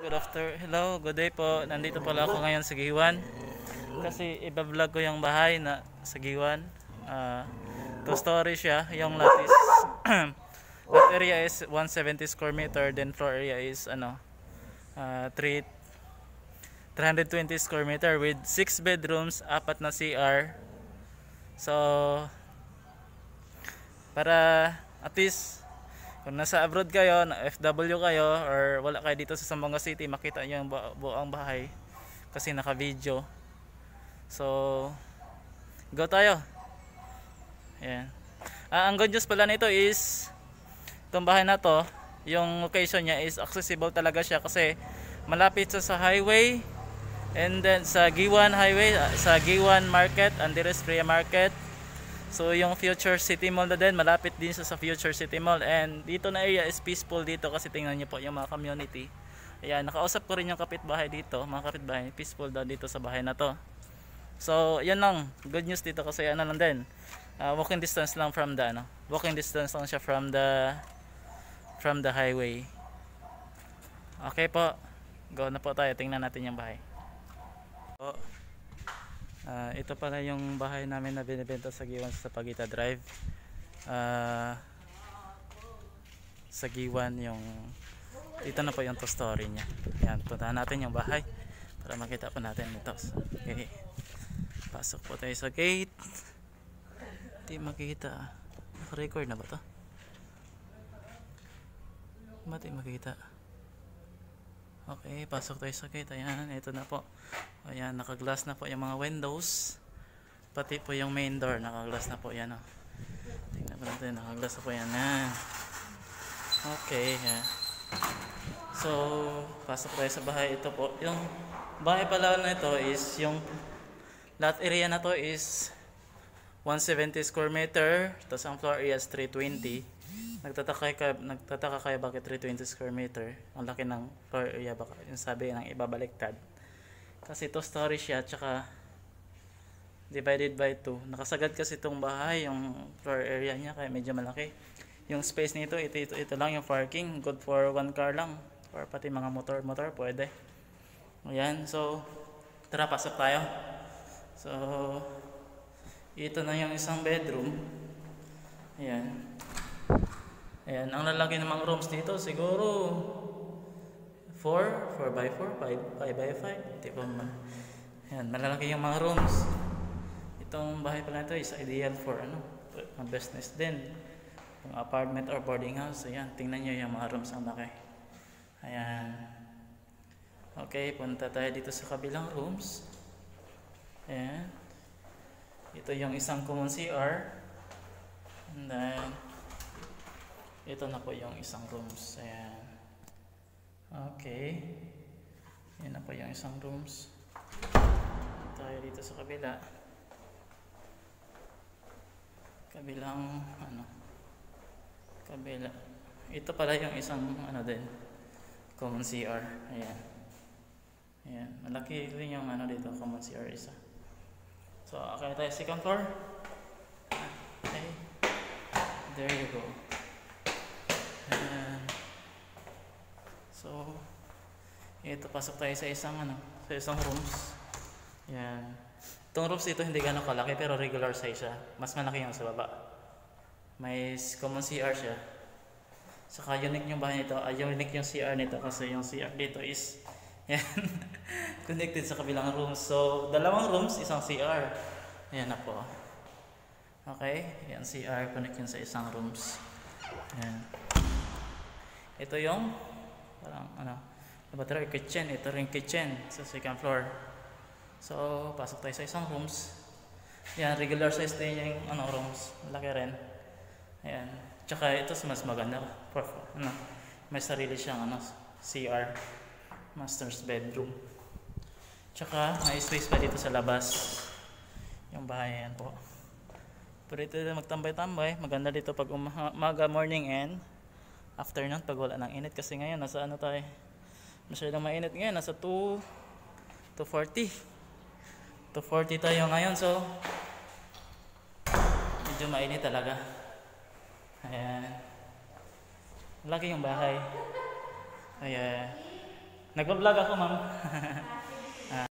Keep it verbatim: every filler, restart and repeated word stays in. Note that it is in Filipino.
good after. Hello, good day po. Nandito pala ako ngayon sa Giwan. Kasi iba-vlog ko yung bahay na sa Giwan. Uh, two story siya. Yung lot is lot area is one seventy square meter, then floor area is ano uh, three hundred twenty square meter with six bedrooms, apat na C R. So para at least kung nasa abroad kayo, na F W kayo, or wala kayo dito sa Zamboanga City, makita nyo yung buong bahay kasi naka-video. So, go tayo. Ayan. Ah, ang good news pala nito is, itong bahay na to, yung location niya is accessible talaga siya kasi malapit sa sa highway, and then sa Giwan Highway, sa Giwan Market, Andires Freya Market. So yung Future City Mall na din, malapit din sa, sa Future City Mall. And dito na area is peaceful dito kasi tingnan nyo po yung mga community. Ayan, nakausap ko rin yung kapitbahay dito, mga kapitbahay, peaceful daw dito sa bahay na to. So yan lang, good news dito kasi ano lang din, uh, walking distance lang from the ano, walking distance lang siya from the from the highway. Okay po, go na po tayo, tingnan natin yung bahay. So, Uh, ito pala yung bahay namin na binibenta sa Giwan sa Pagita Drive. Uh, sa Giwan yung dito na po yung to story niya. Ayan, puntahan natin yung bahay para makita po natin ito. Okay. Pasok po tayo sa gate. Hindi makita. Naka-record na ba to? Mati makita. Okay, pasok tayo sa gate. Ayan, ito na po. Ayan, naka-glass na po yung mga windows. Pati po yung main door, naka-glass na po yan. Oh. Tingnan po natin, naka-glass na po yan. Ayan. Okay, yeah. So, pasok tayo sa bahay. Ito po, yung bahay pala na ito is, yung lot area na to is one seventy square meter. Tapos ang floor area is three twenty. Nagtataka kayo, nagtataka kayo bakit three twenty square meter? Ang laki ng floor area, baka yung sabi ng ibabaliktad. Kasi two story siya, tsaka divided by two. Nakasagad kasi itong bahay, yung floor area niya, kaya medyo malaki. Yung space nito, ito, ito, ito lang yung parking. Good for one car lang. Or pati mga motor-motor, pwede. Ayan, so, tara, pasok tayo. So, ito na yung isang bedroom. Ayan. Ayan, ang lalaki ng mga rooms dito, siguro four, four by four, five, five by five. Tipo, ayan, malalaki yung mga rooms. Itong bahay pala ito is ideal for ano, business din. Yung apartment or boarding house. Ayan, tingnan nyo yung mga rooms ang laki. Ayan. Okay, punta tayo dito sa kabilang rooms. Ayan. Ito yung isang common C R. And then, ito na po yung isang rooms. Ayan. Okay. Yan na po yung isang rooms. Tayo dito sa kabila. Kabilang ano? Kabila. Ito pala yung isang ano din, common C R. Ayan. Ayan. Malaki rin yung ano dito, common C R isa. So, okay tayo second floor. Okay. There you go. Ayan. So, ito, pasok tayo sa isang ano, sa isang rooms. Ayan. Itong rooms dito hindi gano'ng kalaki pero regular size siya. Mas malaki yung sa baba. May common C R siya. Saka unique yung bahay nito, ay unique yung C R nito kasi yung C R dito is yan, connected sa kabilang rooms. So, dalawang rooms, isang C R. Ayan na po. Okay, yan C R, connect yun sa isang rooms. Ayan. Ito yung parang ano, laboratory kitchen. Ito rin kitchen sa second floor. So, pasok tayo sa isang rooms. Yan, regular size din yung ano, rooms. Malaki rin. Ayan. Tsaka ito mas maganda. For, ano, may sarili siyang ano, C R. Master's bedroom. Tsaka may space pa dito sa labas. Yung bahay yan po. Pero ito magtambay-tambay. Maganda dito pag umaga, morning and afternoon pag wala ng init. Kasi ngayon nasa ano tayo, masyadong mainit ngayon. Nasa two forty. two forty tayo ngayon. So medyo mainit talaga. Ayan. Laki yung bahay. Ayan. Nagpa-vlog ako, ma'am.